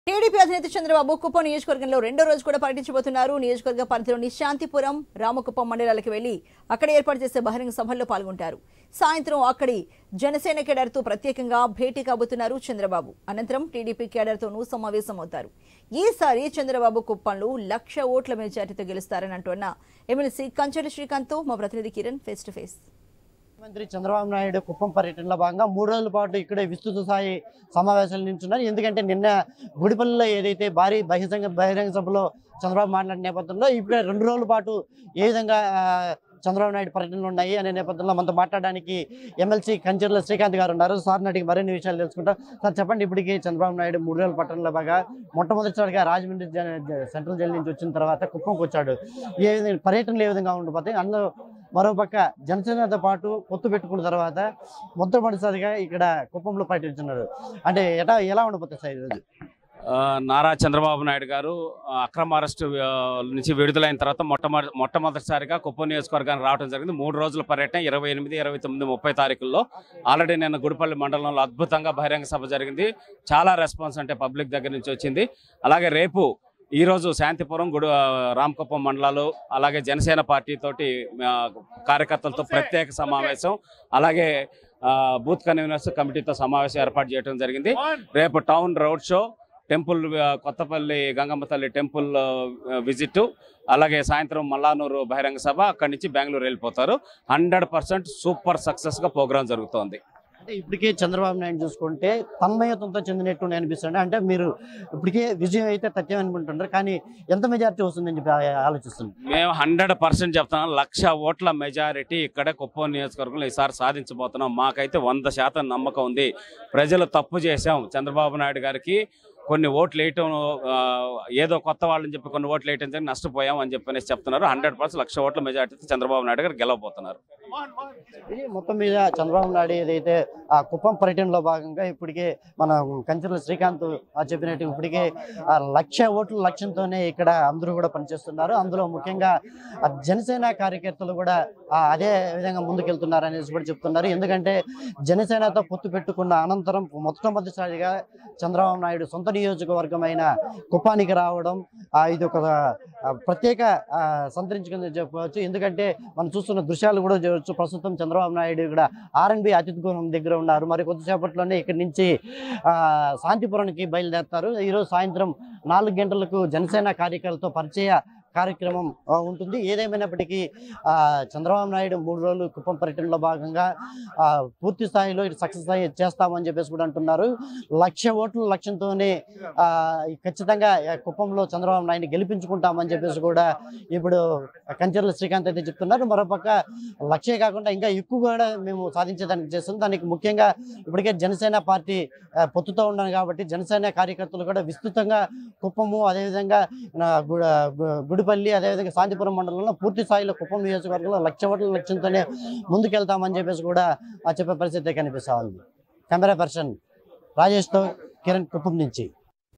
TDP అధినేత చంద్రబాబు కుప్పం నియోజకవర్గంలో రెండో రోజు కూడా పర్యటించబోతున్నారు. నియోజకవర్గ పరిధిలోని శాంతిపురం, రామకుప్పం మండలాలకు వెళ్లి అక్కడ ఏర్పాటు చేసే బహిరంగ సభల్లో పాల్గొంటారు. సాయంత్రం అక్కడి జనసేన కేడర్తో ప్రత్యేకంగా భేటీ కాబోతున్నారు చంద్రబాబు. అనంతరం టీడీపీ కేడర్తోనూ సమావేశమవుతారు. ఈసారి చంద్రబాబు కుప్పంలో 1,00,000 ఓట్ల మెజార్టీతో గెలుస్తారని అంటున్న ఎమ్మెల్సీ కంచెల శ్రీకాంత్తో మా ప్రతినిధి కిరణ్ ఫేస్ టు ఫేస్. ముఖ్యమంత్రి చంద్రబాబు నాయుడు కుప్పం పర్యటనలో భాగంగా 3 రోజుల పాటు ఇక్కడే విస్తృత స్థాయి సమావేశాలు నించున్నారు. ఎందుకంటే నిన్న గుడిపల్లిలో ఏదైతే భారీ బహిరంగ సభలో చంద్రబాబు మాట్లాడిన నేపథ్యంలో ఇప్పుడే 2 రోజుల పాటు ఏ విధంగా చంద్రబాబు నాయుడు పర్యటనలు ఉన్నాయి అనే నేపథ్యంలో మనతో మాట్లాడడానికి ఎమ్మెల్సీ కంచెర్ల శ్రీకాంత్ గారు ఉన్నారు. సార్ నాటికి మరిన్ని విషయాలు తెలుసుకుంటాం. సార్ చెప్పండి, ఇప్పటికీ చంద్రబాబు నాయుడు 3 రోజుల పట్టణంలో బాగా మొట్టమొదటిసారిగా రాజమండ్రి సెంట్రల్ జైలు నుంచి వచ్చిన తర్వాత కుప్పంకి వచ్చాడు. ఏ విధంగా పర్యటనలు ఏ విధంగా ఉండిపోతాయి? అందులో మరోపక్క జనసేనతో పాటు పొత్తు పెట్టుకున్న తర్వాత మొట్టమొదటిసారిగా ఇక్కడ కుప్పంలో పర్యటించున్నారు. అంటే ఎలా ఉండిపోతాయి సార్ ఈరోజు? నారా చంద్రబాబు నాయుడు గారు అక్రమ అరెస్టు నుంచి విడుదలైన తర్వాత మొట్టమొదటిసారిగా కుప్పం నియోజకవర్గానికి రావడం జరిగింది. 3 రోజుల పర్యటన 28, 29, 30 తారీఖుల్లో ఆల్రెడీ నిన్న గుడిపల్లి మండలంలో అద్భుతంగా బహిరంగ సభ జరిగింది. చాలా రెస్పాన్స్ అంటే పబ్లిక్ దగ్గర నుంచి వచ్చింది. అలాగే రేపు ఈరోజు శాంతిపురం, రామకుప్పం మండలాలు, అలాగే జనసేన పార్టీ తోటి కార్యకర్తలతో ప్రత్యేక సమావేశం, అలాగే బూత్ కన్వీనర్స్ కమిటీతో సమావేశం ఏర్పాటు చేయడం జరిగింది. రేపు town road show, temple, Kothapalli Gangamma తల్లి టెంపుల్ విజిట్, అలాగే సాయంత్రం మల్లానూరు బహిరంగ సభ, అక్కడి నుంచి బెంగళూరు వెళ్ళిపోతారు. 100% సూపర్ సక్సెస్గా ప్రోగ్రాం జరుగుతోంది. అంటే ఇప్పటికే చంద్రబాబు నాయుడు చూసుకుంటే తన్మయత్వంతో చెందినట్టు అనిపిస్తుంది. అంటే మీరు ఇప్పటికే విజయం అయితే తథ్యం అనుకుంటున్నారు, కానీ ఎంత మెజారిటీ వస్తుందని చెప్పి ఆలోచిస్తుంది? మేము 100% చెప్తున్నాం. 1,00,000 ఓట్ల మెజారిటీ ఇక్కడ కుప్పం నియోజకవర్గంలో ఈసారి సాధించబోతున్నాం. మాకైతే 100% నమ్మకం ఉంది. ప్రజలు తప్పు చేశాం, చంద్రబాబు నాయుడు గారికి కొన్ని ఓట్లు వేయటం, ఏదో కొత్త వాళ్ళని చెప్పి కొన్ని ఓట్లు వేయటం జరిగి నష్టపోయాం అని చెప్పనేసి చెప్తున్నారు. 100% 1,00,000 ఓట్ల మెజార్టీతో చంద్రబాబు నాయుడు గారు గెలవబోతున్నారు. ఇది మొత్తం మీద చంద్రబాబు నాయుడు ఏదైతే ఆ కుప్పం పర్యటనలో భాగంగా ఇప్పటికే మన కంచెర్ల శ్రీకాంత్ చెప్పినట్టు ఇప్పటికే 1,00,000 ఓట్ల లక్ష్యంతోనే ఇక్కడ అందరూ కూడా పనిచేస్తున్నారు. అందులో ముఖ్యంగా జనసేన కార్యకర్తలు కూడా అదే విధంగా ముందుకెళ్తున్నారు అనేసి కూడా చెప్తున్నారు. ఎందుకంటే జనసేనతో పొత్తు పెట్టుకున్న అనంతరం మొట్టమొదటిసారిగా చంద్రబాబు నాయుడు సొంత నియోజకవర్గమైన కుప్పానికి రావడం ఇది ఒక ప్రత్యేక సంతరించుకుంది చెప్పవచ్చు. ఎందుకంటే మనం చూస్తున్న దృశ్యాలు కూడా చూడవచ్చు. ప్రస్తుతం చంద్రబాబు నాయుడు ఇక్కడ ఆర్ఎన్బి అతిథి గృహం దగ్గర ఉన్నారు. మరి కొద్దిసేపట్లోనే ఇక్కడి నుంచి శాంతిపురానికి బయలుదేరుతారు. ఈరోజు సాయంత్రం 4 గంటలకు జనసేన కార్యకర్తలతో పరిచయ కార్యక్రమం ఉంటుంది. ఏదేమైనప్పటికీ చంద్రబాబు నాయుడు 3 రోజులు కుప్పం పర్యటనలో భాగంగా పూర్తి స్థాయిలో సక్సెస్ చేస్తామని చెప్పేసి కూడా అంటున్నారు. 1,00,000 ఓట్ల లక్ష్యంతోనే ఖచ్చితంగా కుప్పంలో చంద్రబాబు నాయుడు గెలిపించుకుంటామని చెప్పేసి కూడా ఇప్పుడు కంచెర్ల శ్రీకాంత్ అయితే చెప్తున్నారు. మరోపక్క 1,00,000 కాకుండా ఇంకా ఎక్కువ కూడా మేము సాధించేదానికి చేస్తాం. దానికి ముఖ్యంగా ఇప్పటికే జనసేన పార్టీ పొత్తుతో ఉన్నాను కాబట్టి జనసేన కార్యకర్తలు కూడా విస్తృతంగా కుప్పము, అదేవిధంగా గుడిపల్లి, అదేవిధంగా శాంతిపురం మండలంలో పూర్తి స్థాయిలో కుప్పం నియోజకవర్గంలో 1,00,000 ఓట్ల లక్ష్యంతోనే ముందుకెళ్తామని చెప్పేసి కూడా చెప్పే పరిస్థితి కనిపిస్తా ఉంది. కెమెరా పర్సన్ రాజేష్తో కిరణ్, కుప్పం నుంచి.